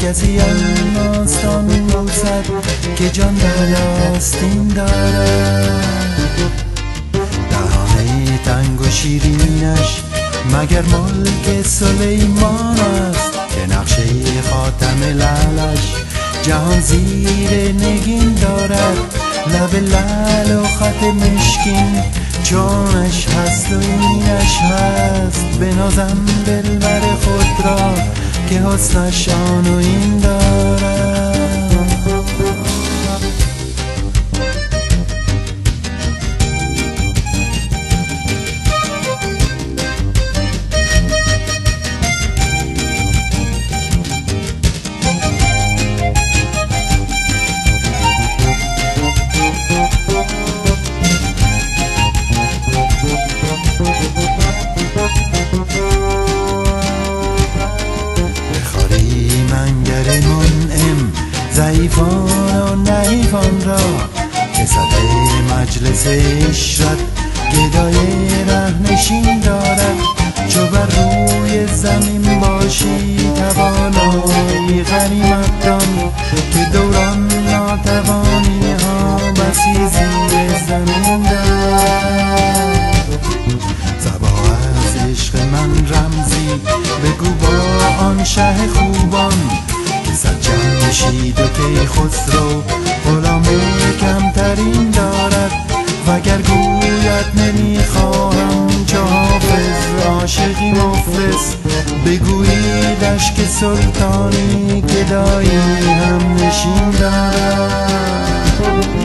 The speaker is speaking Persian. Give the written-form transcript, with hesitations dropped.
کسی هم آستان بوسد که جان در آستین دارد. دهانه تنگ و شیرینش مگر ملک سلیمان است که نقشه خاتم لعلش جهان زیر نگین دارد. لب لعل و خط مشکین چونش هست و اینش هست. بنازم دلبر خود را که حسنش آن و این دارد. ضعیفان و نحیفان را که صدر مجلس عشرت گدای ره نشین دارد. چو بر روی زمین باشی توانایی غنیمت دان که دوران ناتوانی ها بسی زیر زمین دارد. صبا از عشق من رمزی بگو با آن شه خوبان صد جمشید و کی خسرو غلام کمترین دارد. وگر گوید نمیخواهم چو حافظ عاشقی مفلس بگوییدش که سلطانی گدایی هم نشین دارد.